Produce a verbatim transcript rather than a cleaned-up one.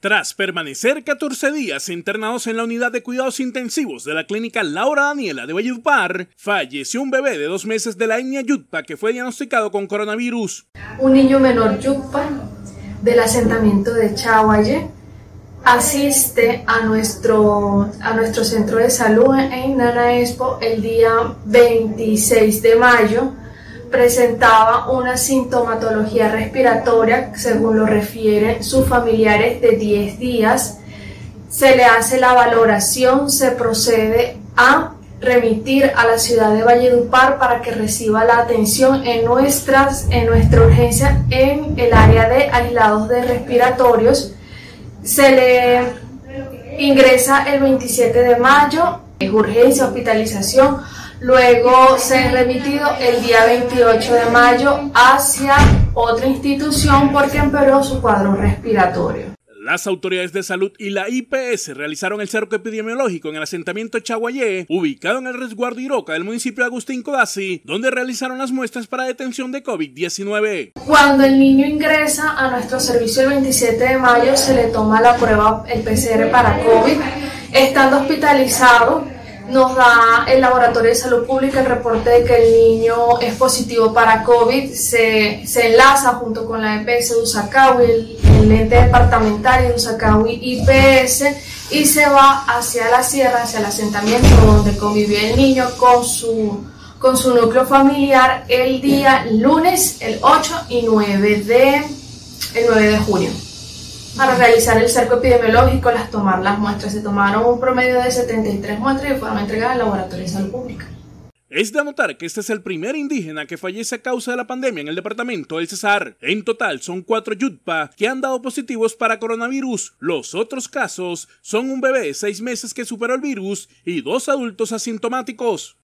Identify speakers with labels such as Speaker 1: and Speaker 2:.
Speaker 1: Tras permanecer catorce días internados en la unidad de cuidados intensivos de la clínica Laura Daniela de Valledupar, falleció un bebé de dos meses de la etnia Yutpa que fue diagnosticado con coronavirus.
Speaker 2: Un niño menor Yutpa del asentamiento de Chaguayé asiste a nuestro, a nuestro centro de salud en Nana Expo el día veintiséis de mayo. Presentaba una sintomatología respiratoria, según lo refieren sus familiares, de diez días. Se le hace la valoración, se procede a remitir a la ciudad de Valledupar para que reciba la atención en, nuestras, en nuestra urgencia en el área de aislados de respiratorios. Se le ingresa el veintisiete de mayo, es urgencia, hospitalización. Luego se ha remitido el día veintiocho de mayo hacia otra institución porque empeoró su cuadro respiratorio.
Speaker 1: Las autoridades de salud y la I P S realizaron el cerco epidemiológico en el asentamiento Chaguayé, ubicado en el resguardo Iroca del municipio de Agustín Codazzi, donde realizaron las muestras para detención de COVID diecinueve.
Speaker 2: Cuando el niño ingresa a nuestro servicio el veintisiete de mayo, se le toma la prueba, el P C R para COVID. Estando hospitalizado, nos da el Laboratorio de Salud Pública el reporte de que el niño es positivo para COVID. Se, se enlaza junto con la E P S de Usacaui, el, el ente departamental de Usacaui I P S, y se va hacia la sierra, hacia el asentamiento donde convivía el niño con su, con su núcleo familiar el día lunes, el ocho y nueve de junio. Para realizar el cerco epidemiológico, las tomar las muestras. Se tomaron un promedio de setenta y tres muestras y fueron entregadas al Laboratorio de Salud Pública.
Speaker 1: Es de anotar que este es el primer indígena que fallece a causa de la pandemia en el departamento del Cesar. En total son cuatro Yutpa que han dado positivos para coronavirus. Los otros casos son un bebé de seis meses que superó el virus y dos adultos asintomáticos.